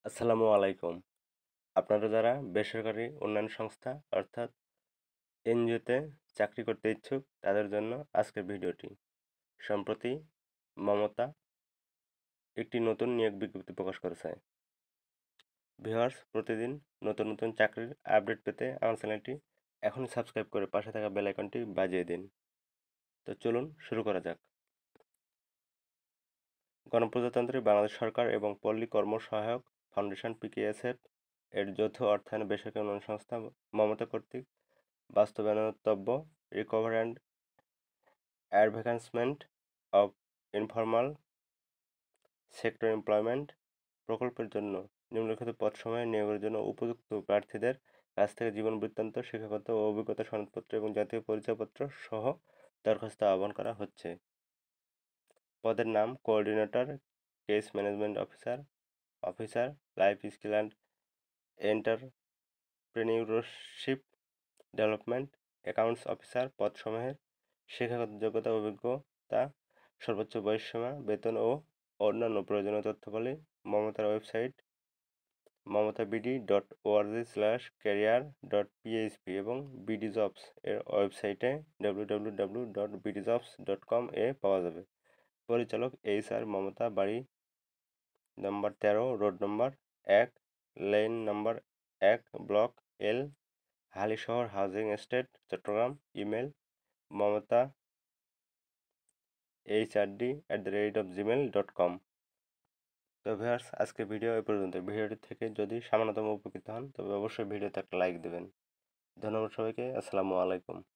আসসালামু আলাইকুম। আপনারা যারা বেসরকারি উন্নয়ন সংস্থা অর্থাৎ এনজিওতে চাকরি করতে ইচ্ছুক তাদের জন্য আজকের ভিডিওটি। সম্প্রতি মমতা একটি নতুন নিয়োগ বিজ্ঞপ্তি প্রকাশ করেছে। ভিউয়ার্স, প্রতিদিন নতুন নতুন চাকরির আপডেট পেতে আমার চ্যানেলটি এখনই সাবস্ক্রাইব করে পাশে থাকা বেল আইকনটি বাজিয়ে দিন। তো চলুন শুরু করা যাক। গণপ্রজাতন্ত্রী বাংলাদেশ সরকার এবং পল্লী কর্ম সহায়ক ফাউন্ডেশন পিকেএসএফ এর যৌথ অর্থায়নে বেসরকারি উন্নয়ন সংস্থা মমতা কর্তৃক বাস্তবায়নতব্য recover and advancement of informal sector employment প্রকল্পের জন্য নিম্নলিখিত পদসমূহে নিয়োগের জন্য উপযুক্ত প্রার্থীদের কাছ থেকে জীবন বৃত্তান্ত, শিক্ষাগত ও অভিজ্ঞতা সনদপত্র এবং জাতীয় পরিচয়পত্র সহ দরখাস্ত আহ্বান করা হচ্ছে। পদের নাম: coordinator, case management officer, officer life skill and entrepreneurship development, accounts officer. পদসমূহের শিক্ষাগত যোগ্যতা, অভিজ্ঞতা, সর্বোচ্চ বয়সসীমা, বেতন ও অন্যান্য প্রয়োজনীয় তথ্যাবলী মমতার ওয়েবসাইট mamata.bd.org/career.php এবং বিডি জবস এর ওয়েবসাইটে www.bdjobs.com এ পাওয়া যাবে। পরিচালক: এইচআর মমতা, বাড়ি number 13, road number 1, lane number 1, block L, Halishahar housing estate, Chattogram. Email: mamatahrd@gmail.com। তো ভিউয়ার্স, আজকের ভিডিও এ পর্যন্ত। ভিডিওটি থেকে যদি সামান্যতম উপকৃত হন তবে অবশ্যই ভিডিওতে একটা লাইক দেবেন। ধন্যবাদ সবাইকে। আসসালামু আলাইকুম।